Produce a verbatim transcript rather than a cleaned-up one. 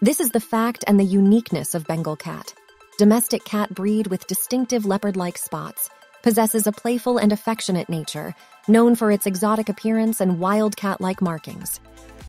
This is the fact and the uniqueness of Bengal cat. Domestic cat breed with distinctive leopard-like spots, possesses a playful and affectionate nature, known for its exotic appearance and wild cat-like markings.